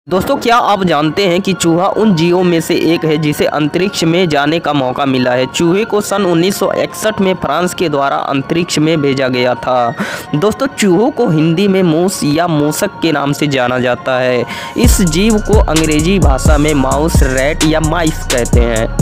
दोस्तों, क्या आप जानते हैं कि चूहा उन जीवों में से एक है जिसे अंतरिक्ष में जाने का मौका मिला है। चूहे को सन 1961 में फ्रांस के द्वारा अंतरिक्ष में भेजा गया था। दोस्तों, चूहों को हिंदी में मूस या मूसक के नाम से जाना जाता है। इस जीव को अंग्रेजी भाषा में माउस, रैट या माइस कहते हैं।